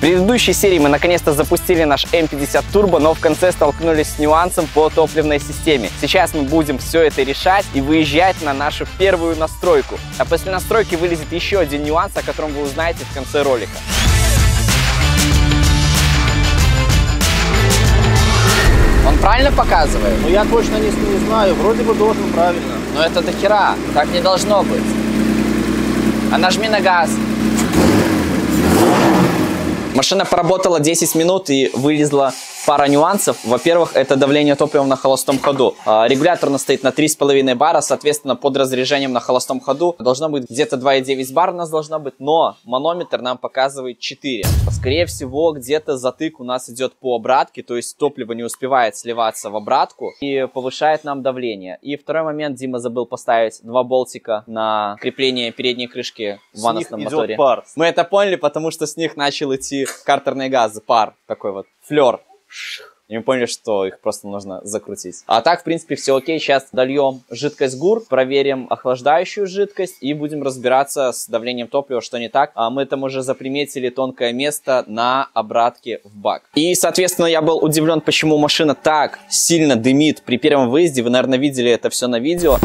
предыдущей серии мы наконец-то запустили наш М50 Turbo, но в конце столкнулись с нюансом по топливной системе. Сейчас мы будем все это решать и выезжать на нашу первую настройку. А после настройки вылезет еще один нюанс, о котором вы узнаете в конце ролика. Он правильно показывает? Ну я точно не знаю, вроде бы должен правильно. Но это до хера, так не должно быть. А нажми на газ. Машина поработала 10 минут и вылезла пара нюансов. Во-первых, это давление топлива на холостом ходу. Регулятор у нас стоит на 3,5 бара, соответственно, под разряжением на холостом ходу должно быть где-то 2,9 бара у нас должно быть, но манометр нам показывает 4. Скорее всего, где-то затык у нас идет по обратке, то есть топливо не успевает сливаться в обратку и повышает нам давление. И второй момент, Дима забыл поставить 2 болтика на крепление передней крышки в ваносном моторе. Пар. Мы это поняли, потому что с них начал идти картерные газы, пар, такой вот флер. И мы поняли, что их просто нужно закрутить. А так, в принципе, все окей. Сейчас дольем жидкость ГУР, проверим охлаждающую жидкость и будем разбираться с давлением топлива, что не так. А мы там уже заприметили тонкое место на обратке в бак. И, соответственно, я был удивлен, почему машина так сильно дымит при первом выезде. Вы, наверное, видели это все на видео.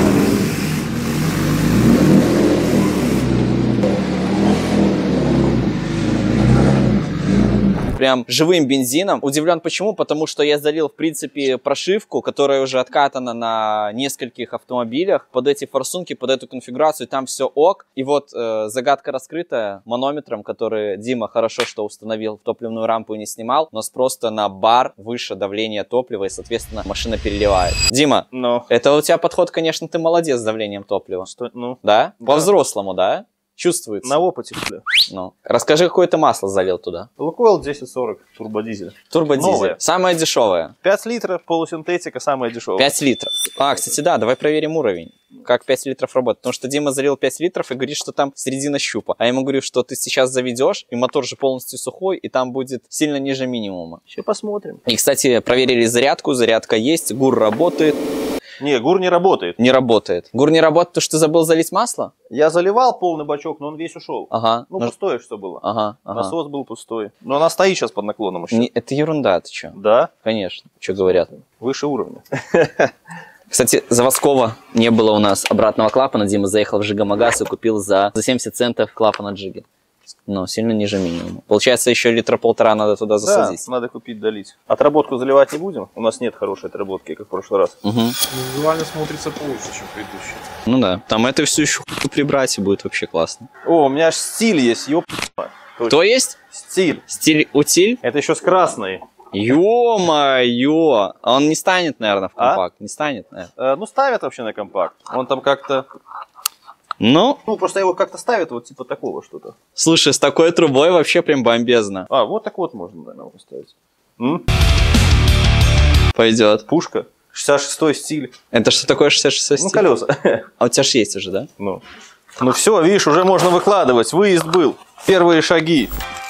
Прям живым бензином. Удивлен почему? Потому что я залил, в принципе, прошивку, которая уже откатана на нескольких автомобилях, под эти форсунки, под эту конфигурацию, там все ок. И вот загадка раскрытая манометром, который Дима хорошо что установил в топливную рампу и не снимал. У нас просто на бар выше давление топлива и, соответственно, машина переливает. Дима, это у тебя подход, конечно, ты молодец с давлением топлива. Что? Ну? Да? По-взрослому, да? Чувствуется. На опыте, бля. Ну. Расскажи, какое ты масло залил туда? Лукойл 1040, турбодизель. Турбодизель. Новое. Самое дешевое. 5 литров, полусинтетика, самая дешевая. 5 литров. А, кстати, да, давай проверим уровень. Как 5 литров работает. Потому что Дима залил 5 литров и говорит, что там середина щупа. А я ему говорю, что ты сейчас заведешь, и мотор же полностью сухой, и там будет сильно ниже минимума. Сейчас посмотрим. И, кстати, проверили зарядку. Зарядка есть, ГУР работает. Не, ГУР не работает. Не работает. ГУР не работает, потому что ты забыл залить масло? Я заливал полный бачок, но он весь ушел. Ага. Ну, пустое что было. Ага. Насос был пустой. Но она стоит сейчас под наклоном еще. Это ерунда, ты что? Да? Конечно. Что говорят? Выше уровня. Кстати, заводского не было у нас обратного клапана. Дима заехал в Жигомагаз и купил за 70 центов клапан от Жиги. Но сильно ниже минимума. Получается, еще литра полтора надо туда засадить. Да, надо купить, долить. Отработку заливать не будем. У нас нет хорошей отработки, как в прошлый раз. Угу. Визуально смотрится получше, чем предыдущий. Ну да. Там это все еще прибрать и будет вообще классно. О, у меня аж стиль есть, ёп. Кто есть? Стиль. Стиль утиль? Это еще с красной. Ё-моё! Он не станет, наверное, в компакт. Не станет, наверное. Ну, ставят вообще на компакт. Он там как-то... Ну, просто его как-то ставят вот типа такого что-то. Слушай, с такой трубой вообще прям бомбезно. А, вот так вот можно, наверное, поставить. Пойдет. Пушка. 66-й стиль. Это что такое 66-й стиль? Ну, колеса. А у тебя же есть уже, да? Ну все, видишь, уже можно выкладывать. Выезд был. Первые шаги.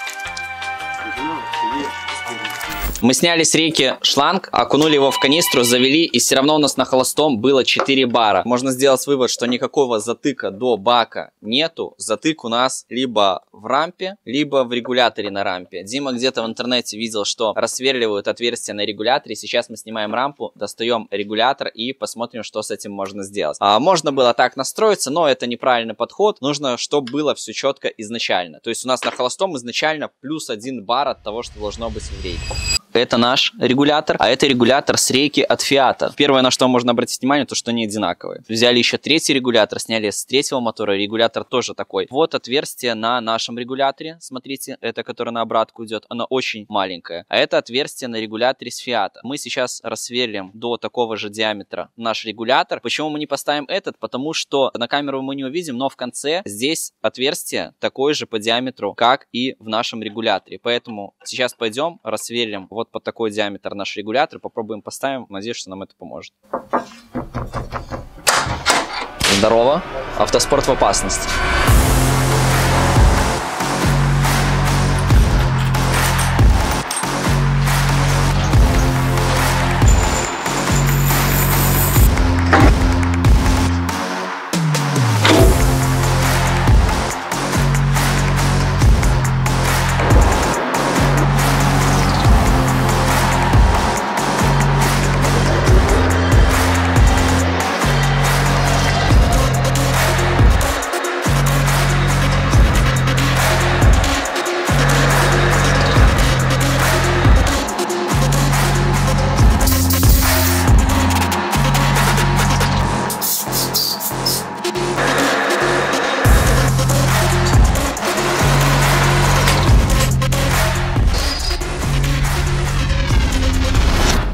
Мы сняли с рейки шланг, окунули его в канистру, завели, и все равно у нас на холостом было 4 бара. Можно сделать вывод, что никакого затыка до бака нету. Затык у нас либо в рампе, либо в регуляторе на рампе. Дима где-то в интернете видел, что рассверливают отверстие на регуляторе. Сейчас мы снимаем рампу, достаем регулятор и посмотрим, что с этим можно сделать. Можно было так настроиться, но это неправильный подход. Нужно, чтобы было все четко изначально. То есть у нас на холостом изначально плюс 1 бар от того, что должно быть в рейке. Это наш регулятор, а это регулятор с рейки от Фиата. Первое, на что можно обратить внимание, то, что они одинаковые. Взяли еще третий регулятор, сняли с третьего мотора, регулятор тоже такой. Вот отверстие на нашем регуляторе, смотрите, это, которое на обратку идет, оно очень маленькое. А это отверстие на регуляторе с Фиата. Мы сейчас рассверлим до такого же диаметра наш регулятор. Почему мы не поставим этот? Потому что на камеру мы не увидим, но в конце здесь отверстие такое же по диаметру, как и в нашем регуляторе. Поэтому сейчас пойдем, рассверлим вот под такой диаметр наш регулятор, попробуем поставим, надеюсь, что нам это поможет. Здорово, автоспорт в опасности.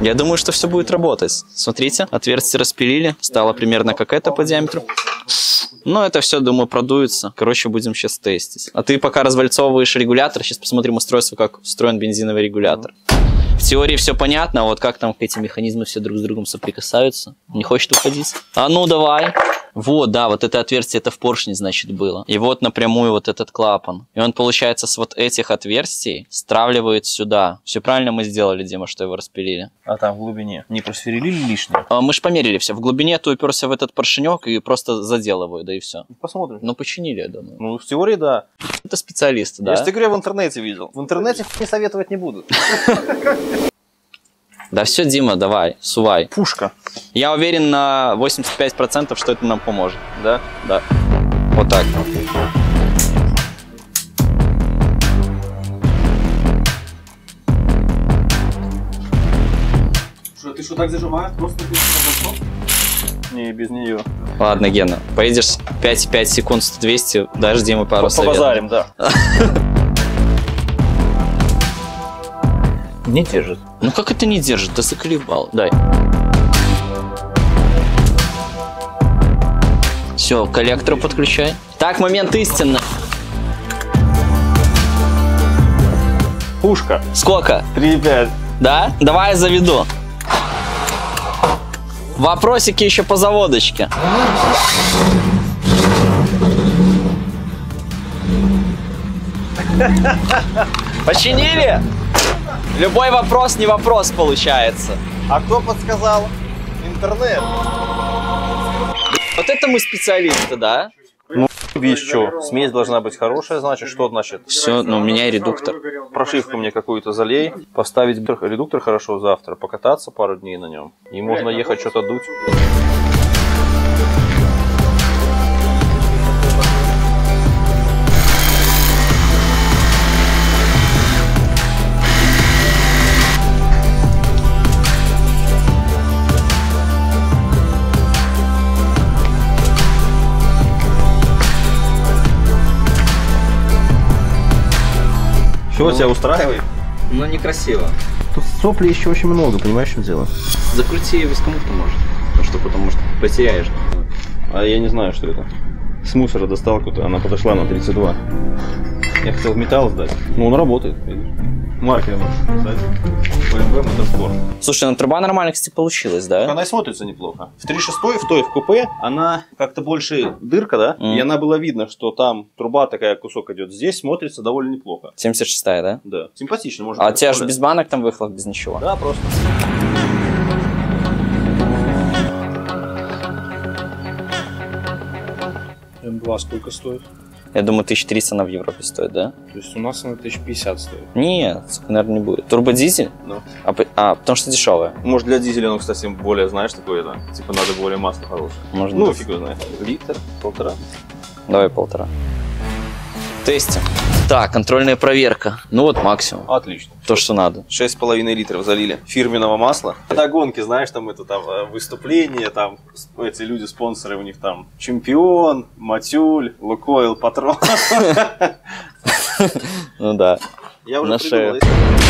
Я думаю, что все будет работать. Смотрите, отверстие распилили, стало примерно как это по диаметру. Ну, это все, думаю, продуется. Короче, будем сейчас тестить. А ты пока развальцовываешь регулятор, сейчас посмотрим устройство, как устроен бензиновый регулятор. В теории все понятно, а вот как там эти механизмы все друг с другом соприкасаются. Не хочет уходить? А ну, давай. Вот, да, вот это отверстие, это в поршне, значит, было. И вот напрямую вот этот клапан. И он, получается, с вот этих отверстий стравливает сюда. Все правильно мы сделали, Дима, что его распилили. А там в глубине не просверлили лишнее? Мы же померили все. В глубине ты уперся в этот поршенек и просто задел его, да и все. Посмотрим. Ну, починили, я думаю. Ну, в теории, да. Это специалисты, да? Я же в интернете видел. В интернете не советовать не будут. Да все, Дима, давай, сувай. Пушка. Я уверен на 85%, что это нам поможет. Да? Да. Вот так. Что, ты что так зажимаешь? Просто Не, без нее. Ладно, Гена, поедешь 5,5 секунд 100-200, дашь Диме пару советов. Побазарим, да. Не держит. Ну как это не держит? Ты заколебал. Дай. Все, к коллектору подключай. Так, момент истины. Пушка. Сколько? 3,5. Да? Давай я заведу. Вопросики еще по заводочке. Починили? Любой вопрос не вопрос получается. А кто подсказал? Интернет. Вот это мы специалисты, да? Ну, видишь, что? Смесь должна быть хорошая, значит, что значит? Все, ну у меня редуктор. Прошивку мне какую-то залей, поставить редуктор хорошо завтра, покататься пару дней на нем, и можно ехать что-то дуть. Все тебя устраивает? Ну некрасиво. Тут сопли еще очень много, понимаешь, в чем дело? Закрути ее без кому-то может. Ну что потом, может, потеряешь. А я не знаю, что это. С мусора достал какую-то, она подошла на 32. Я хотел металл сдать. Ну он работает, видишь. Маркер можешь писать. BMW Motorsport. Слушай, ну труба нормально, кстати, получилась, да? Она и смотрится неплохо. В 3.6, в той, в купе, она как-то больше дырка, да? И она было видно, что там труба такая, кусок идет. Здесь смотрится довольно неплохо. 76-я, да? Да. Симпатично, можно. А у тебя же без банок там выхлоп, без ничего? Да, просто. М2 сколько стоит? Я думаю, 1300 она в Европе стоит, да? То есть у нас она 1050 стоит. Нет, наверное, не будет. Турбодизель? Ну. Потому что дешевая. Может, для дизеля, ну, кстати, более, знаешь, такое, да? Типа надо более масло хорошее. Может Ну, быть. фиг его знает. Литр, полтора. Давай 1,5. Тестим. Так, контрольная проверка. Ну вот максимум. Отлично. То, что надо. 6,5 литров залили фирменного масла. На гонке, знаешь, там это там выступление, там эти люди, спонсоры, у них там Чемпион, Матюль, Лукойл, Патрон. Ну да. Я уже На придумал.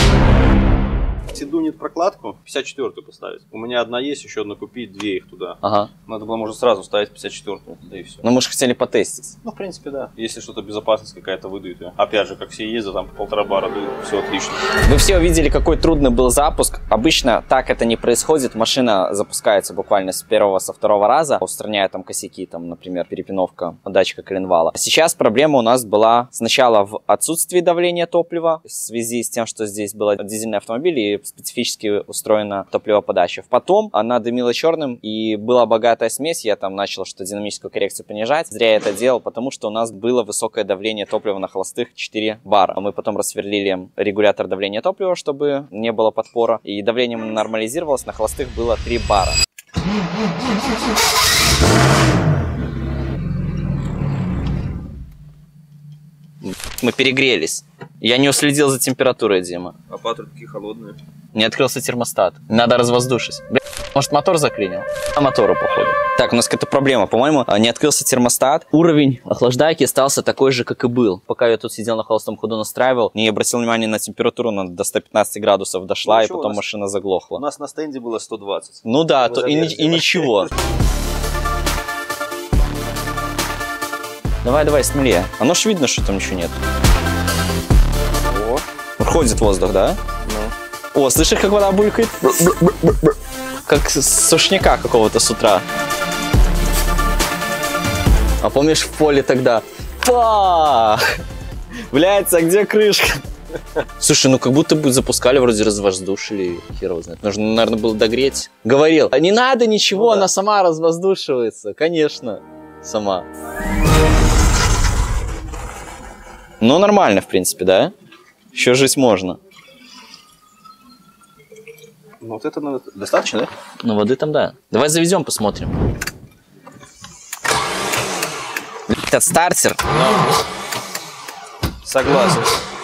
Дунет прокладку, 54-ю поставить. У меня одна есть, еще одну купить, две их туда. Ага. Надо было, может, сразу ставить 54-ю, да и все. Ну мы же хотели потестить. Ну, в принципе, да. Если что-то безопасность какая-то выдует ее. Опять же, как все ездят, там 1,5 бара дуют, все отлично. Вы все увидели, какой трудный был запуск. Обычно так это не происходит. Машина запускается буквально с первого, со второго раза, устраняя там косяки, там, например, перепиновка датчика коленвала. Сейчас проблема у нас была сначала в отсутствии давления топлива в связи с тем, что здесь был дизельный автомобиль и специфически устроена топливоподача. Потом она дымила черным и была богатая смесь. Я там начал что динамическую коррекцию понижать. Зря я это делал, потому что у нас было высокое давление топлива на холостых 4 бара. Мы потом рассверлили регулятор давления топлива, чтобы не было подпора. И давление нормализировалось, на холостых было 3 бара. Мы перегрелись. Я не уследил за температурой, Дима. А патрубки холодные. Не открылся термостат. Надо развоздушить. Бля, может, мотор заклинил? А мотору, походу. Так, у нас какая-то проблема. По-моему, не открылся термостат. Уровень охлаждайки остался такой же, как и был. Пока я тут сидел на холостом ходу, настраивал, не обратил внимания на температуру, она до 115 градусов дошла, и потом машина заглохла. У нас на стенде было 120. Ну да, и ничего. Давай, смелее. Оно ж видно, что там ничего нет. Ходит воздух, да? Ну. О, слышишь, как вода булькает? Как с сушняка какого-то с утра. А помнишь в поле тогда? Пах! Блядь, а где крышка? Слушай, ну как будто бы запускали, вроде развоздушили, хер его знает. Нужно, наверное, было догреть. Говорил, не надо ничего, она сама развоздушивается. Конечно, сама. Ну, нормально, в принципе, да? Еще жить можно. Ну, вот это достаточно, да? Ну, воды там, да. Давай заведем, посмотрим. Этот стартер. Согласен.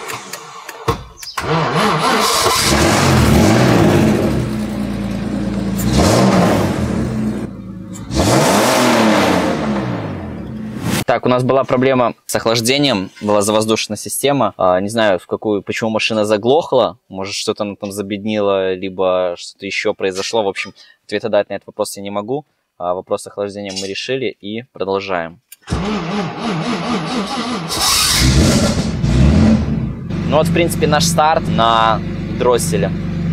Так, у нас была проблема с охлаждением, была завоздушная система. Не знаю, почему машина заглохла. Может, что-то она там забеднило, либо что-то еще произошло. В общем, ответа дать на этот вопрос я не могу. Вопрос охлаждения мы решили и продолжаем. Ну вот, в принципе, наш старт на дросселе.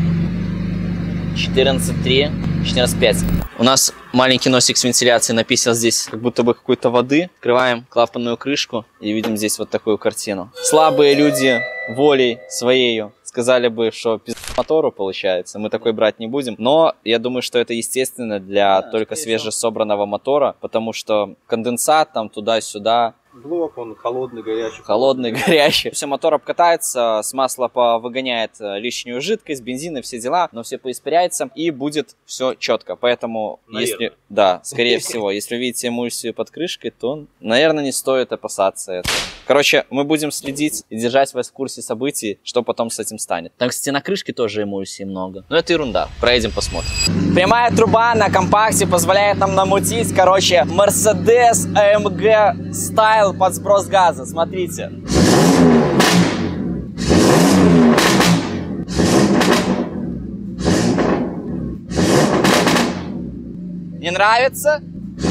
14.3, 14.5. У нас маленький носик с вентиляцией написал здесь как будто бы какой-то воды. Открываем клапанную крышку и видим здесь вот такую картину. Слабые люди волей своею сказали бы, что пиздец мотору получается. Мы такой брать не будем. Но я думаю, что это естественно для только свежесобранного мотора, потому что конденсат там туда-сюда. Блок, он холодный, горячий. Холодный, горячий. Все, мотор обкатается, с масла повыгоняет лишнюю жидкость, бензин и все дела, но все поиспаряется и будет все четко. Поэтому, если, да, скорее всего, если видите эмульсию под крышкой, то, наверное, не стоит опасаться этого. Короче, мы будем следить и держать вас в курсе событий, что потом с этим станет. Там, кстати, на крышке тоже эмульсии много. Но это ерунда. Проедем, посмотрим. Прямая труба на компакте позволяет нам намутить, короче, Mercedes AMG Style под сброс газа. Смотрите. Не нравится?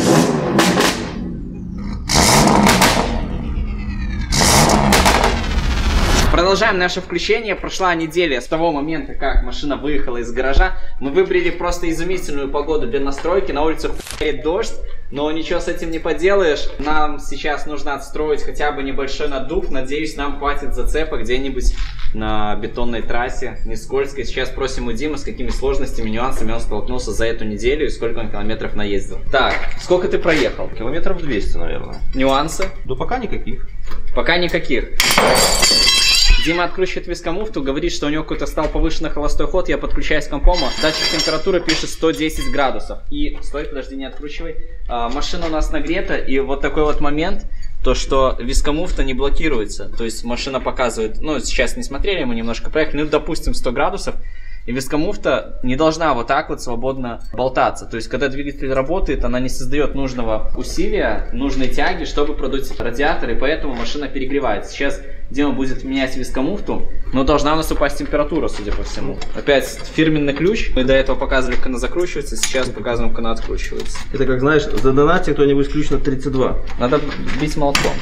Продолжаем наше включение. Прошла неделя с того момента, как машина выехала из гаража. Мы выбрали просто изумительную погоду для настройки. На улице хуярит дождь, но ничего с этим не поделаешь. Нам сейчас нужно отстроить хотя бы небольшой наддув. Надеюсь, нам хватит зацепа где-нибудь на бетонной трассе, не скользкой. Сейчас спросим у Димы, с какими сложностями, нюансами он столкнулся за эту неделю и сколько он километров наездил. Так, сколько ты проехал? Километров 200, наверное. Нюансы? Да пока никаких. Пока никаких. Дима откручивает вискомуфту, говорит, что у него какой-то стал повышенный холостой ход. Я подключаюсь к компому. Датчик температуры пишет 110 градусов. И, стой, подожди, не откручивай. Машина у нас нагрета, и вот такой вот момент, то что вискомуфта не блокируется. То есть машина показывает, ну сейчас не смотрели, мы немножко проехали, ну допустим 100 градусов. И вискомуфта не должна вот так вот свободно болтаться. То есть, когда двигатель работает, она не создает нужного усилия, нужной тяги, чтобы продуть радиатор, и поэтому машина перегревается. Сейчас Дима будет менять вискомуфту, но должна у нас упасть температура, судя по всему. Опять фирменный ключ. Мы до этого показывали, как она закручивается, сейчас показываем, как она откручивается. Это как, знаешь, задонатьте кто-нибудь ключ на 32. Надо бить молотком.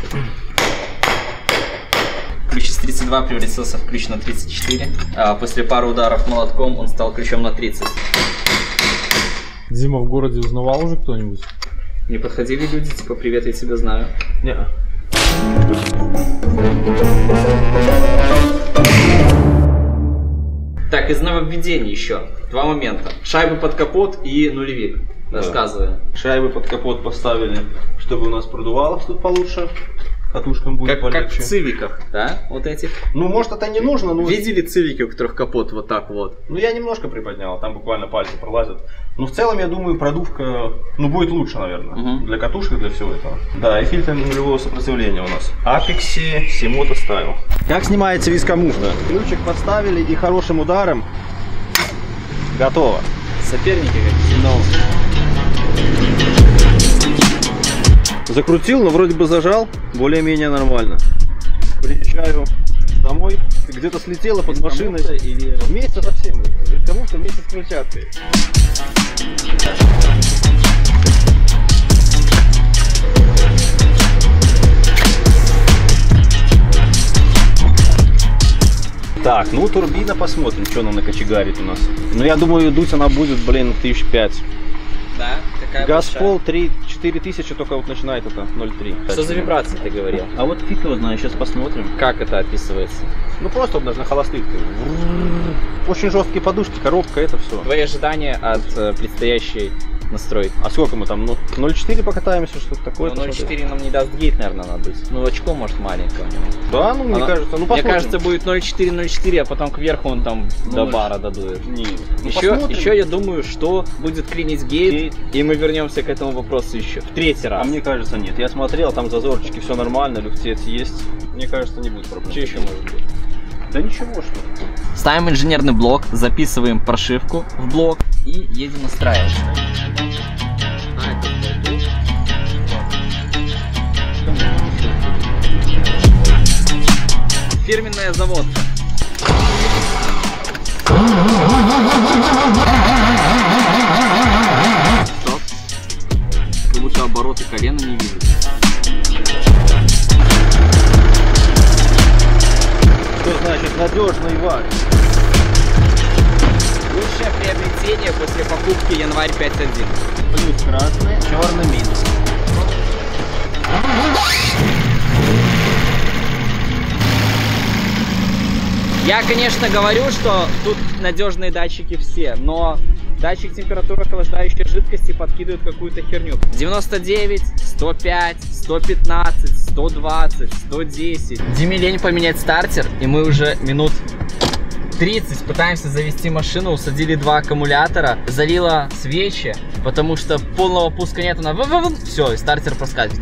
Ключ из 32 превратился в ключ на 34. А после пары ударов молотком он стал ключом на 30. Дима в городе узнавал уже кто-нибудь? Не подходили люди, типа, привет, я тебя знаю. Не. Так, из нововведений еще. Два момента. Шайбы под капот и нулевик. Рассказываем. Шайбы под капот поставили, чтобы у нас продувалось тут получше. Катушкам будет полегче. Как в цивиках, да? Вот этих. Ну, может, это не нужно, но... Видели цивики, у которых капот вот так вот? Ну, я немножко приподнял, там буквально пальцы пролазят. Но в целом, я думаю, продувка, ну, будет лучше, наверное. Для катушек, для всего этого. Да, и фильтр нулевого сопротивления у нас. Апекси Симото Style. Как снимается вискомуфта? Ключик подставили и хорошим ударом готово. Соперники какие-то. Закрутил, но вроде бы зажал, более-менее нормально. Приезжаю домой, где-то слетело под машиной. Или... Вместе со всем. Кому-то вместе с крыльчаткой. Так, ну турбина, посмотрим, что она накочегарит у нас. Ну я думаю, дуть она будет, блин, 1005. Да? Какая Газпол 3-4 тысячи, только вот начинает это 0,3. Что за вибрации ты говорил? А вот фиг его знает, сейчас посмотрим. Как это описывается? Ну просто вот даже на холостых. Очень жесткие подушки, коробка, это все. Твои ожидания от предстоящей настройки? А сколько мы там? Ну 0,4 покатаемся, что-то такое. Ну 0,4 нам не даст гейт, наверное, надуть. Ну очко может маленькое у него. Да, ну мне кажется, ну посмотрим. Мне кажется, будет 0,4, а потом кверху он там до бара додует. Еще я думаю, что будет клинить гейт, и мы вернемся к этому вопросу еще в третий раз. А мне кажется, нет. Я смотрел, там зазорчики, все нормально, люфтец есть. Мне кажется, не будет проблем. Что еще может быть? Да ничего, что. Ставим инженерный блок, записываем прошивку в блок и едем настраивать. Фирменная заводка. Стоп. Как будто обороты колена не видят. Что значит надежный вар? Лучшее приобретение после покупки январь 5.1. Плюс красный, черный минус. Я, конечно, говорю, что тут надежные датчики все, но датчик температуры охлаждающей жидкости подкидывает какую-то херню. 99, 105, 115, 120, 110. Диме лень поменять стартер, и мы уже минут 30 пытаемся завести машину, усадили 2 аккумулятора, залила свечи, потому что полного пуска нет, она все, и стартер проскальзывает.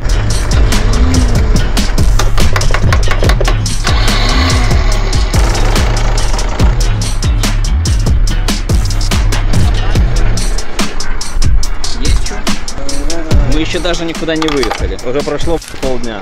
Мы еще даже никуда не выехали. Уже прошло полдня.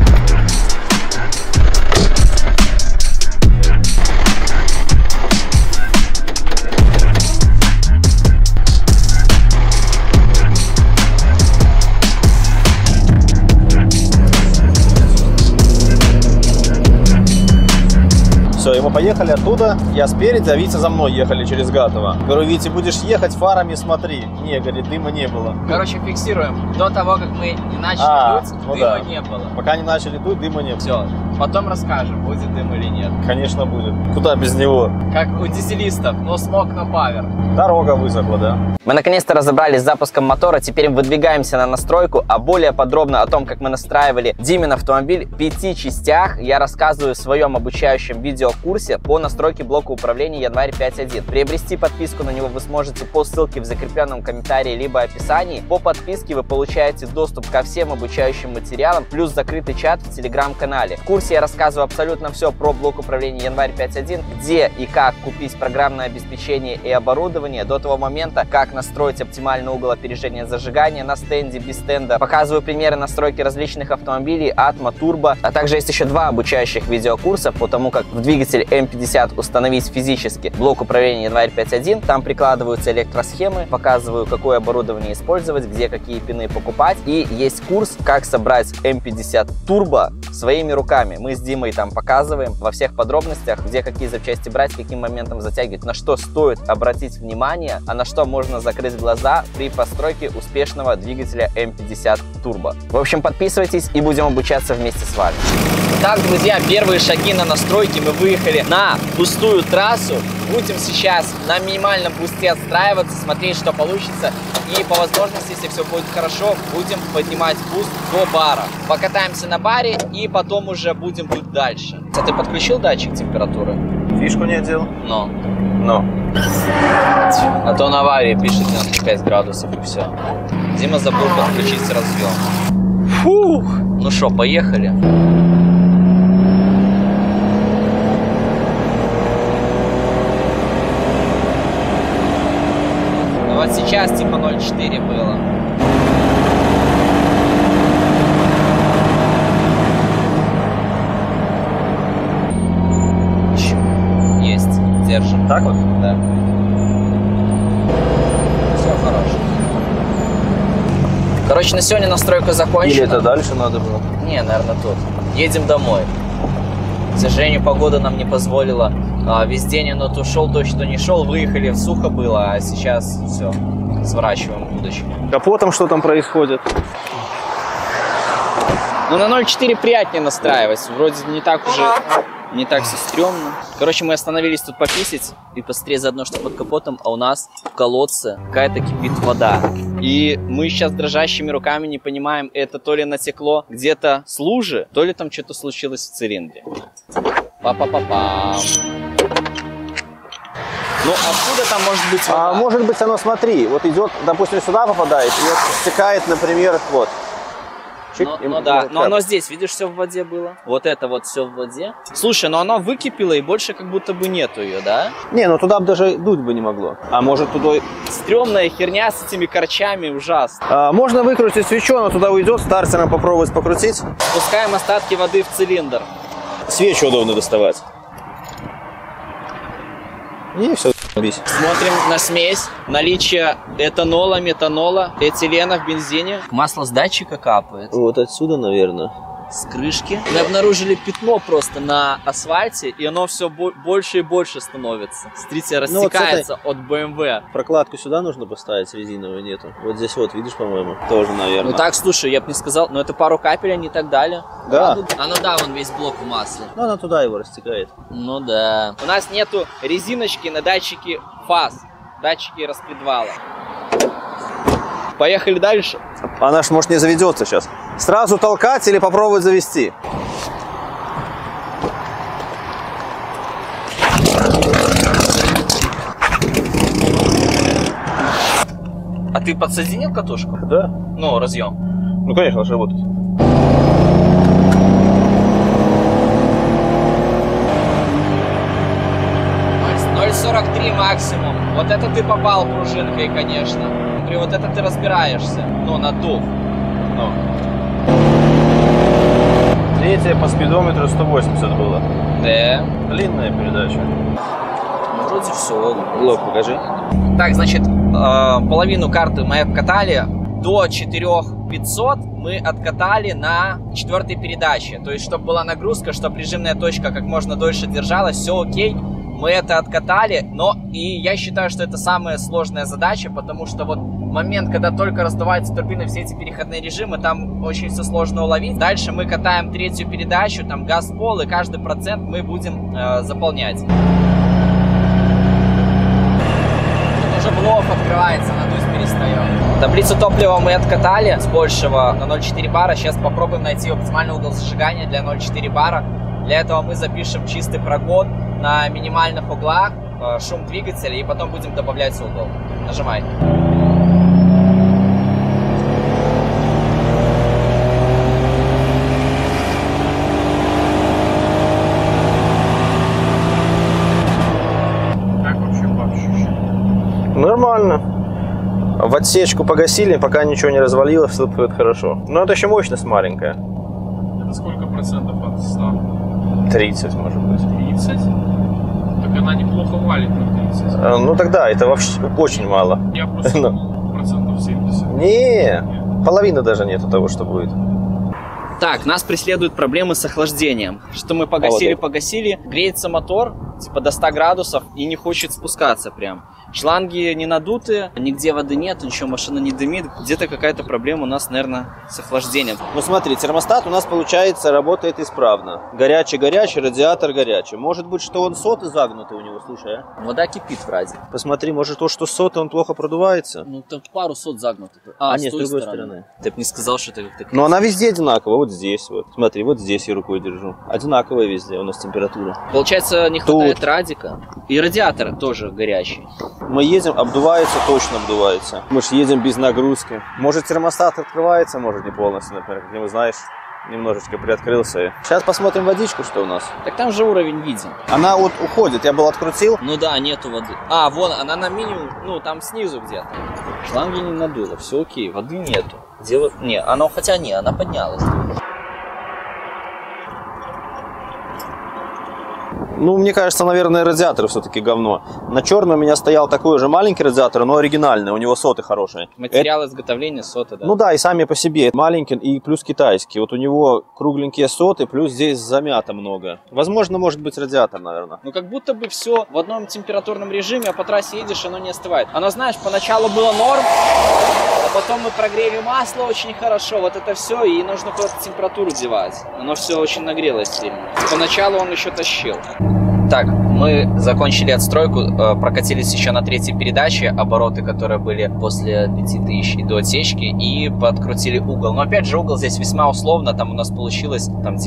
Все, и мы поехали оттуда, я спереди, а Витя за мной ехали через Гатово. Говорю, Витя, будешь ехать, фарами смотри. Не, говорит, дыма не было. Короче, фиксируем. До того, как мы не начали дуть, дыма не было. Пока не начали дуть, дыма не было. Все, потом расскажем, будет дым или нет. Конечно будет. Куда без него? Как у дизелистов, но смог на павер. Дорога высохла, да. Мы наконец-то разобрались с запуском мотора, теперь выдвигаемся на настройку, а более подробно о том, как мы настраивали Димин автомобиль в 5 частях, я рассказываю в своем обучающем видеокурсе по настройке блока управления январь 5.1. Приобрести подписку на него вы сможете по ссылке в закрепленном комментарии либо описании. По подписке вы получаете доступ ко всем обучающим материалам, плюс закрытый чат в телеграм-канале. В курсе я рассказываю абсолютно все про блок управления январь 5.1, где и как купить программное обеспечение и оборудование до того момента, как настроить оптимальный угол опережения зажигания на стенде, без стенда. Показываю примеры настройки различных автомобилей, Atmo, Turbo, а также есть еще 2 обучающих видеокурса по тому, как в двигатель М50 установить физически блок управления январь 5.1. Там прикладываются электросхемы, показываю, какое оборудование использовать, где какие пины покупать. И есть курс, как собрать М50 Turbo своими руками. Мы с Димой там показываем во всех подробностях, где какие запчасти брать, каким моментом затягивать, на что стоит обратить внимание, а на что можно закрыть глаза при постройке успешного двигателя М50 Turbo. В общем, подписывайтесь и будем обучаться вместе с вами. Так, друзья, первые шаги на настройке. Мы выехали на пустую трассу. Будем сейчас на минимальном бусте отстраиваться, смотреть, что получится. И по возможности, если все будет хорошо, будем поднимать буст до бара. Покатаемся на баре и потом уже будем дуть дальше. А ты подключил датчик температуры? Фишку не одел? Но. А то на аварии пишет 95 градусов и все. Дима забыл подключить разъем. Фух! Ну что, поехали? Ну вот сейчас типа 0,4 было. держим. Так вот? Да. Все хорошо. Короче, на сегодня настройка закончена. Или это дальше надо было? Не, наверное, тут. Едем домой. К сожалению, погода нам не позволила. Весь день оно то шел, то что не шел. Выехали, сухо было, а сейчас все. Сворачиваем будущее. Капотом что там происходит? Ну, на 0.4 приятнее настраивать. Вроде не так все стрёмно. Короче, мы остановились тут пописать и посмотреть заодно, что под капотом, а у нас в колодце какая-то кипит вода. И мы сейчас дрожащими руками не понимаем, это то ли натекло где-то с лужи, то ли там что-то случилось в цилиндре. Па-па-па-пам. Ну, откуда там может быть вода? Может быть, оно, смотри, вот идет, допустим, сюда попадает, и вот стекает, например, вот. Чик, Ну да, но оно здесь, видишь, все в воде было. Вот это вот все в воде. Слушай, но оно выкипело, и больше как будто бы нету ее, да? Не, ну туда бы даже дуть бы не могло. А может туда... Стрёмная херня с этими корчами, ужасно. Можно выкрутить свечу, оно туда уйдет, стартером попробовать покрутить. Спускаем остатки воды в цилиндр. Свечу удобно доставать. И все, бись. Смотрим на смесь. Наличие этанола, метанола, этилена в бензине. Масло с датчика капает. Вот отсюда, наверное. С крышки. Мы обнаружили пятно просто на асфальте, и оно все больше и больше становится. Смотрите, растекается от BMW. Прокладку сюда нужно поставить, резиновую нету. Вот здесь вот, видишь, по-моему, тоже, наверное. Ну так, слушай, я бы не сказал, но это пару капель они так дали. Да. А ну да, вон весь блок в масле. Ну, она туда его растекает. Ну да. У нас нету резиночки на датчике фаз, датчики распредвала. Поехали дальше. Она ж, может, не заведется сейчас. Сразу толкать или попробовать завести? А ты подсоединил катушку? Да. Ну, разъем. Ну, конечно, же работает. — 0,43 максимум. Вот это ты попал пружинкой, конечно. И вот это ты разбираешься. Ну, надув. Ну. Третья по спидометру 180 было. Да. Длинная передача. Ну, вроде все. Блок покажи. Так, значит, половину карты мы обкатали. До 4500 мы откатали на 4-й передаче. То есть, чтобы была нагрузка, чтобы режимная точка как можно дольше держалась, все окей. Мы это откатали, но и я считаю, что это самая сложная задача, потому что вот момент, когда только раздуваются турбины, все эти переходные режимы, там очень все сложно уловить. Дальше мы катаем 3-ю передачу, там газ в пол, и каждый процент мы будем заполнять. Тут уже блок открывается, надусь перестаем. Таблицу топлива мы откатали с большего на 0,4 бара. Сейчас попробуем найти оптимальный угол зажигания для 0,4 бара. Для этого мы запишем чистый прогон на минимальных углах, шум двигателя, и потом будем добавлять угол. Нажимай. Как вообще по ощущениям? Нормально. В отсечку погасили, пока ничего не развалилось, вступает хорошо. Но это еще мощность маленькая. Это сколько процентов от 100? 30, может быть. 30? Так она неплохо валит на 30. Ну тогда, это вообще очень мало. Я просто думал, процентов 70. Не, половины даже нету того, что будет. Так, нас преследуют проблемы с охлаждением. Что мы погасили, греется мотор, типа до 100 градусов, и не хочет спускаться прям. Шланги не надуты, нигде воды нет, ничего, машина не дымит. Где-то какая-то проблема у нас, наверное, с охлаждением. Ну смотри, термостат у нас, получается, работает исправно. Горячий, радиатор горячий. Может быть, что он соты загнутый у него, слушай, а? Вода кипит вроде. Посмотри, может то, что соты, он плохо продувается? Ну, там пару сот загнутых. Нет, с другой стороны. Ты бы не сказал, что это как-то... Но она везде одинаковая, вот здесь вот. Смотри, вот здесь я рукой держу. Одинаковая везде у нас температура. Получается, не хватает радика. И радиатор тоже горячий. Мы едем, обдувается, точно обдувается. Мы же едем без нагрузки. Может, термостат открывается, может, не полностью, например, как не знаешь. Немножечко приоткрылся. Сейчас посмотрим водичку, что у нас. Так там же уровень виден. Она вот уходит, я был открутил. Ну да, нету воды. А, вон, она на минимум, ну там снизу где-то. Шланги не надуло, все окей, воды нету. Где вот? Не, она, хотя не, она поднялась. Ну, мне кажется, наверное, радиатор все-таки говно. На черном у меня стоял такой же маленький радиатор, но оригинальный, у него соты хорошие. Материал изготовления соты, да? Ну да, и сами по себе маленький и плюс китайский. Вот у него кругленькие соты, плюс здесь замято много. Возможно, может быть радиатор, наверное. Ну как будто бы все в одном температурном режиме, а по трассе едешь, оно не остывает. Оно, знаешь, поначалу было норм, а потом мы прогрели масло очень хорошо, вот это все, и нужно куда-то температуру девать. Оно все очень нагрелось сильно. Поначалу он еще тащил. Так, мы закончили отстройку, прокатились еще на третьей передаче, обороты, которые были после 5000 до отсечки, и подкрутили угол. Но опять же, угол здесь весьма условно, там у нас получилось там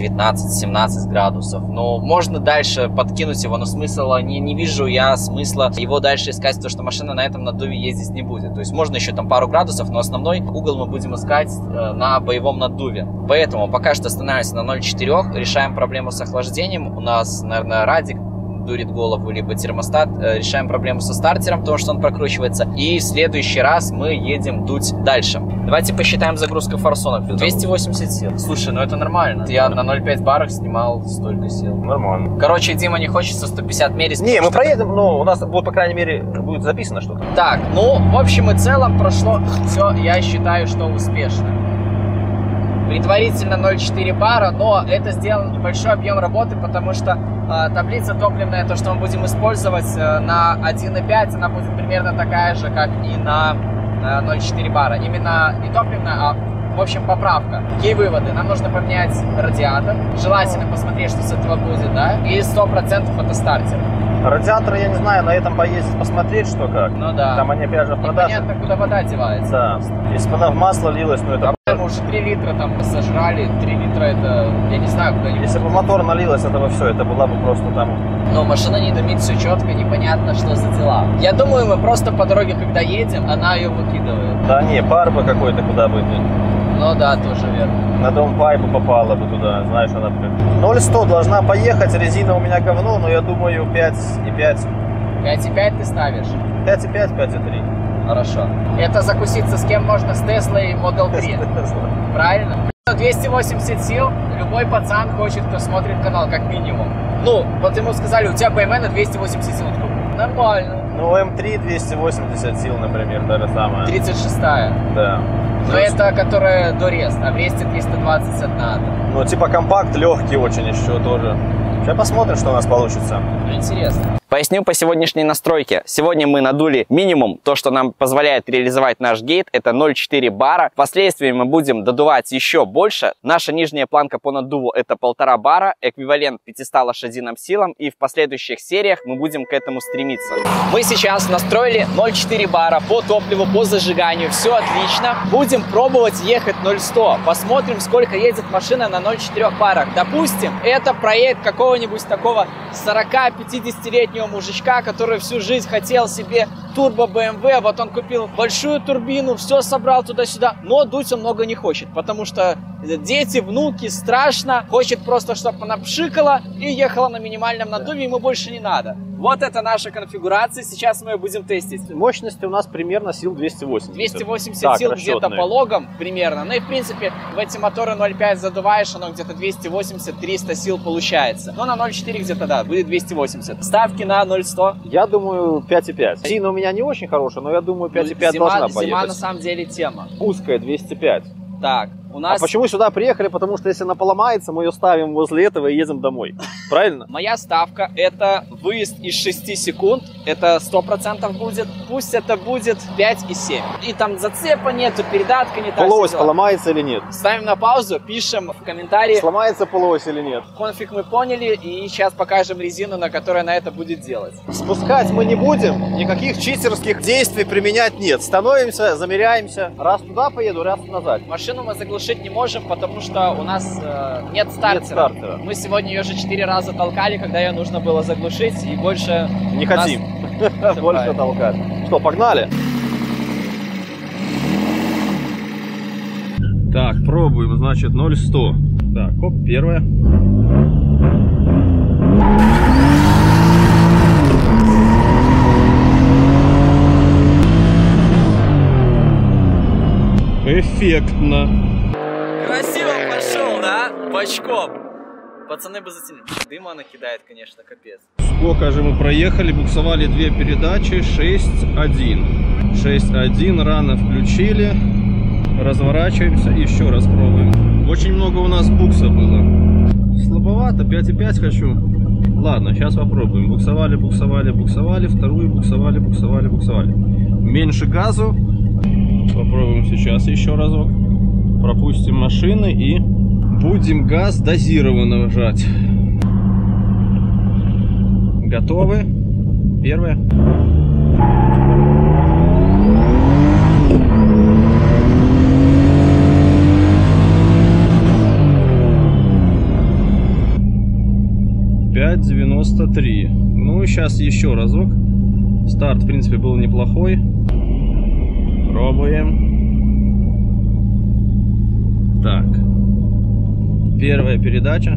19-17 градусов. Но можно дальше подкинуть его, но смысла не вижу я смысла его дальше искать, потому что машина на этом наддуве ездить не будет. То есть можно еще там пару градусов, но основной угол мы будем искать на боевом наддуве. Поэтому пока что останавливаемся на 0,4, решаем проблему с охлаждением. У нас, наверное, радик дурит голову, либо термостат. Решаем проблему со стартером, потому что он прокручивается. И в следующий раз мы едем дуть дальше. Давайте посчитаем загрузку форсунок. 280 сил. Слушай, ну это нормально. Я на 0,5 барах снимал столько сил. Нормально. Короче, Дима не хочет 150 мерить. Не, мы проедем, но у нас будет, по крайней мере, будет записано что-то. Так, ну, в общем и целом прошло все, я считаю, что успешно. Предварительно 0,4 бара, но это сделан небольшой объем работы, потому что таблица топливная, то, что мы будем использовать на 1,5, она будет примерно такая же, как и на 0,4 бара. Именно не топливная, а, в общем, поправка. Какие выводы? Нам нужно поменять радиатор, желательно посмотреть, что с этого будет, да, и 100% это стартер. Радиатор, я не знаю, на этом поездить, посмотреть, что как. Ну да. Там они опять же в продаже. Непонятно, куда вода девается. Да. Если бы она в масло лилась, ну это... Мы уже 3 литра там сожрали, 3 литра это, я не знаю, куда-нибудь. Если бы мотор налилось этого все, это была бы просто там... Но машина не дымит, все четко, непонятно, что за дела. Я думаю, мы просто по дороге, когда едем, она ее выкидывает. Да не, пар бы какой-то куда бы... Ну да, тоже верно. На домпайпу попала бы туда, знаешь, она... 0,100 должна поехать, резина у меня говно, но я думаю 5,5. 5,5 ты ставишь? 5,5, 5,3. Хорошо. Это закуситься с кем можно? С Теслой Model 3. Правильно? 280 сил, любой пацан хочет, кто смотрит канал, как минимум. Ну, вот ему сказали, у тебя BMW на 280 сил. Нормально. Ну, М3 280 сил, например, та же самая. 36-я. Да. Но это которая до Рест, а в Ресте 321. Ну, типа компакт легкий очень еще тоже. Сейчас посмотрим, что у нас получится. Ну, интересно. Поясню по сегодняшней настройке. Сегодня мы надули минимум, то, что нам позволяет реализовать наш гейт, это 0,4 бара. Впоследствии мы будем додувать еще больше. Наша нижняя планка по наддуву это 1,5 бара, эквивалент 500 лошадиным силам, и в последующих сериях мы будем к этому стремиться. Мы сейчас настроили 0,4 бара по топливу, по зажиганию, все отлично. Будем пробовать ехать 0,100. Посмотрим, сколько едет машина на 0,4 барах. Допустим, это проект какого-нибудь такого 40-50-летнего мужичка, который всю жизнь хотел себе турбо BMW, вот он купил большую турбину, все собрал туда-сюда, но дуть он много не хочет, потому что дети, внуки, страшно, хочет просто, чтобы она пшикала и ехала на минимальном наддуве, ему больше не надо. Вот это наша конфигурация, сейчас мы ее будем тестить. Мощности у нас примерно сил 280. 280 так, сил где-то по логам примерно, ну и в принципе в эти моторы 0,5 задуваешь, оно где-то 280-300 сил получается, но на 0,4 где-то, да, будет 280. Ставки на 0,100. Я думаю 5,5. Сина у меня не очень хорошая, но я думаю 5,5 должна поехать. Зима на самом деле тема. Узкая 205. Так, у нас... А почему сюда приехали? Потому что если она поломается, мы ее ставим возле этого и едем домой. Правильно? Моя ставка это выезд из 6 секунд. Это 100% будет. Пусть это будет 5,7. И там зацепа нету, передатка не так. Полуось поломается или нет? Ставим на паузу, пишем в комментарии. Сломается полуось или нет? Конфиг мы поняли. И сейчас покажем резину, на которой она это будет делать. Спускать мы не будем. Никаких читерских действий применять нет. Становимся, замеряемся. Раз туда поеду, раз назад. Машину мы заглушить не можем, потому что у нас нет стартера. Мы сегодня ее же 4 раза толкали, когда ее нужно было заглушить, и больше не хотим больше толкать. Что, погнали? Так, пробуем, значит, 0,100. Так, оп, первая. Эффектно. Красиво пошел, да? Бочком. Пацаны бы затянули. Дыма накидает, конечно, капец. Сколько же мы проехали? Буксовали 2 передачи. 6-1. 6-1. Рано включили. Разворачиваемся и еще раз пробуем. Очень много у нас букса было. Слабовато. 5,5 хочу. Ладно, сейчас попробуем. Буксовали, буксовали, буксовали. Вторую буксовали, буксовали, буксовали. Меньше газу. Попробуем сейчас еще разок. Пропустим машины и будем газ дозированно жать. Готовы? Первое. $5.93. Ну, сейчас еще разок. Старт, в принципе, был неплохой. Пробуем. Так. Первая передача.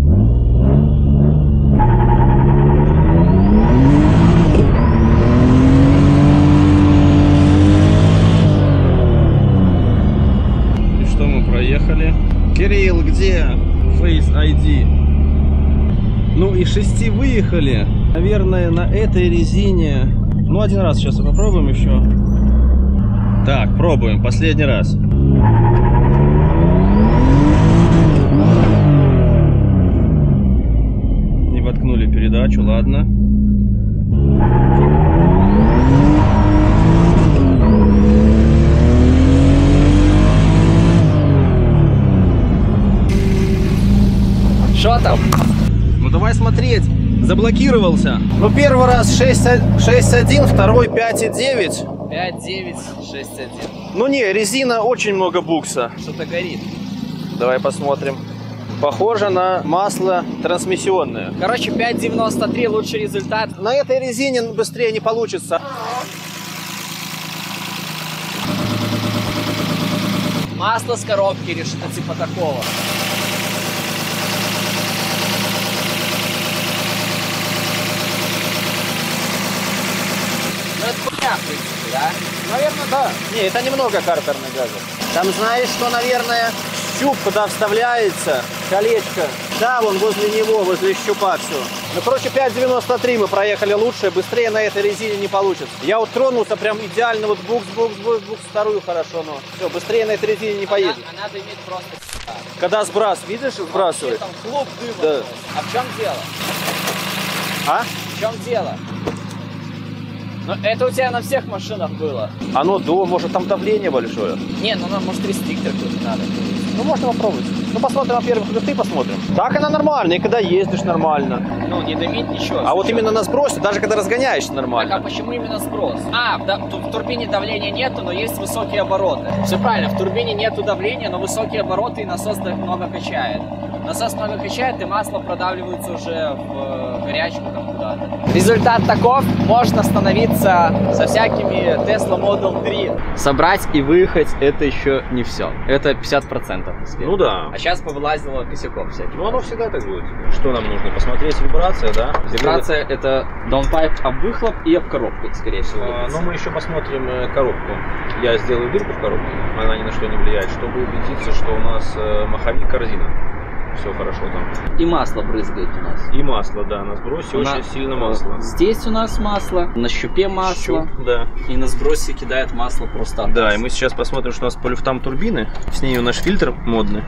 И что мы проехали? Кирилл, где? Face ID. Ну и 6 выехали. Наверное, на этой резине. Ну, один раз сейчас попробуем еще. Так, пробуем. Последний раз. Не воткнули передачу, ладно. Что там? Ну давай смотреть. Заблокировался. Ну первый раз 6.1, второй 5.9. 5-9, 6-1. Ну не, резина очень много букса. Что-то горит. Давай посмотрим. Похоже на масло трансмиссионное. Короче, 5.93 лучший результат. На этой резине быстрее не получится. Масло с коробки или что-то типа такого. Ну это хуйня, в принципе, да? Наверное, да. Не, это немного картерных газов. Там знаешь, что, наверное, щуп, куда вставляется, колечко. Да, вон возле него, возле щупа все. Ну, короче, 5.93 мы проехали лучше, быстрее на этой резине не получится. Я вот тронулся прям идеально, вот букс, вторую хорошо, но все, быстрее на этой резине не поедет. Она дымит просто. Когда видишь, сбрасывает? Там хлоп дыма. Да. А в чем дело? А? В чем дело? Ну, это у тебя на всех машинах было. Оно может там давление большое. Не, ну нам может рестриктор какой-то надо. Ну, можно попробовать. Ну, посмотрим, во-первых, ты посмотрим. Так она нормальная, и когда ездишь нормально. Ну, не дымит ничего. А вот именно на сбросе, даже когда разгоняешься нормально. Так, а почему именно сброс? В турбине давления нету, но есть высокие обороты. Все правильно, в турбине нету давления, но высокие обороты, и насос много качает. Насос много качает, и масло продавливается уже в горячку там куда-то. Результат таков: можно становиться со всякими Tesla Model 3. Собрать и выехать — это еще не все. Это 50%. Ну да. А сейчас повылазило косяков всяких. Ну оно всегда так будет. Что нам нужно? Посмотреть вибрация, да? Вибрация — это даунпайп об выхлоп и об коробку, скорее всего. Но мы еще посмотрим коробку. Я сделаю дырку в коробке, она ни на что не влияет, чтобы убедиться, что у нас маховик корзина. Все хорошо там. И масло брызгает у нас. И масло, да, на сбросе очень сильно масло. Здесь у нас масло, на щупе масло. Щуп, да. И на сбросе кидает масло просто от Да, нас. и мы сейчас посмотрим, что у нас по люфтам турбины. С ней наш фильтр модный.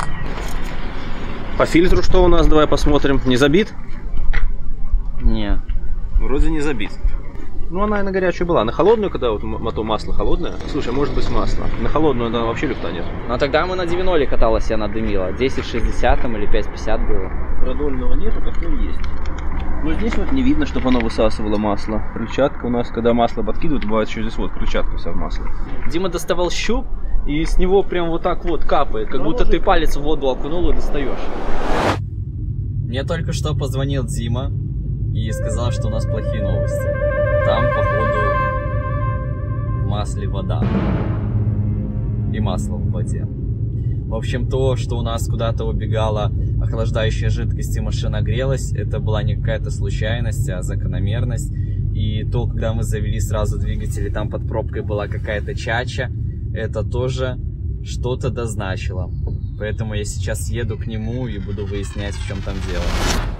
По фильтру что у нас? Давай посмотрим. Не забит? Не. Вроде не забит. Ну, она и на горячую была. На холодную, когда вот масло холодное. Слушай, может быть масло. На холодную да, вообще люфта нет. Ну тогда мы на 9.0 каталась, и она дымила. 10.60 там или 5.50 было. Продольного нету, такое есть. Но здесь вот не видно, чтобы оно высасывало масло. Крыльчатка у нас, когда масло подкидывают, бывает еще здесь вот крыльчатка вся в масле. Дима доставал щуп, и с него прям вот так вот капает, как будто ты палец в воду окунул и достаешь. Мне только что позвонил Дима и сказал, что у нас плохие новости. Там, походу, в масле вода. И масло в воде. В общем, то, что у нас куда-то убегала охлаждающая жидкость и машина грелась, это была не какая-то случайность, а закономерность. И то, когда мы завели сразу двигатель, и там под пробкой была какая-то чача, это тоже что-то дозначило. Поэтому я сейчас еду к нему и буду выяснять, в чем там дело.